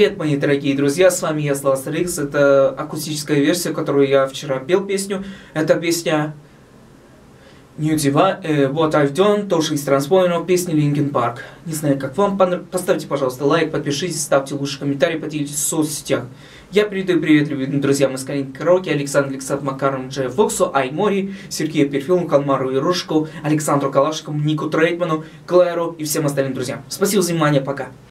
Привет, мои дорогие друзья, с вами я, Слава Старикс. Это акустическая версия, которую я вчера пел песню. Это песня New Diva, What I've Done, тоже из трансформеров, песни Linkin Park. Не знаю, как вам, поставьте, пожалуйста, лайк, подпишитесь, ставьте лучше комментарий, поделитесь в соцсетях. Я передаю привет любым друзьям из Каринки Караоке, Александру Макарову, Джея Фоксу, Аймори, Сергею Перфилову, Калмару Ирушку, Александру Калашикову, Нику Трейтману, Клэру и всем остальным друзьям. Спасибо за внимание, пока.